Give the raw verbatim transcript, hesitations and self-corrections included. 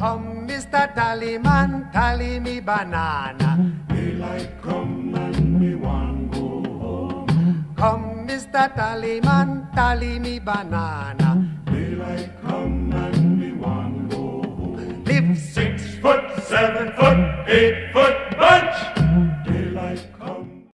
Come, Mister Tallyman, tally me banana. Daylight come and me want go home. Come, Mister Tallyman, tally me banana. Daylight come and me want go home. Live Six foot, seven foot, eight